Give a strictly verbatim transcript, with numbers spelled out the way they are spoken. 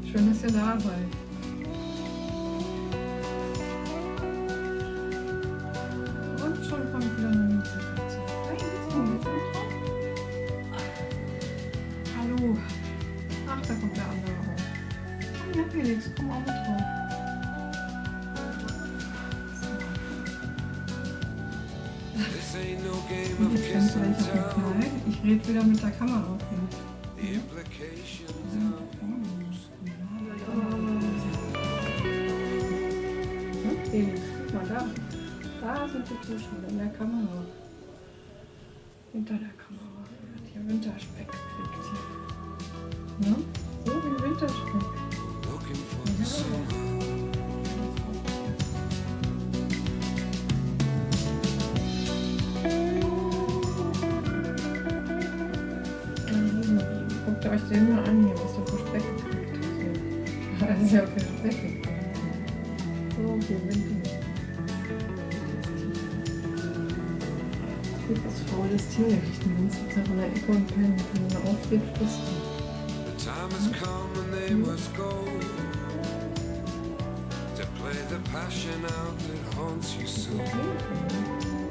Schön, dass ihr da seid. Und schon kommt wieder eine Miete dazu. Hey, jetzt kommt jetzt noch drauf. Hallo. Ach, da kommt der andere auch. Komm, ja, Felix, komm auch mit drauf. Ich kenne vielleicht auch den Knall. Ich rede wieder mit der Kamera auf. Felix, guck mal da. Da sind die Duschen in der Kamera. Hinter der Kamera. Hat hier Winterspeck gekriegt. Ne? So wie Winterspeck. Ja. Guckt euch den mal an hier, was du für Speck gekriegt hast. Das ist ja für Speck gekriegt. So viel Winter. Gut, was faules Tier, der kriegt den ganzen Tag in der Ecke und pennt. Wenn er aufsteht, frisst er.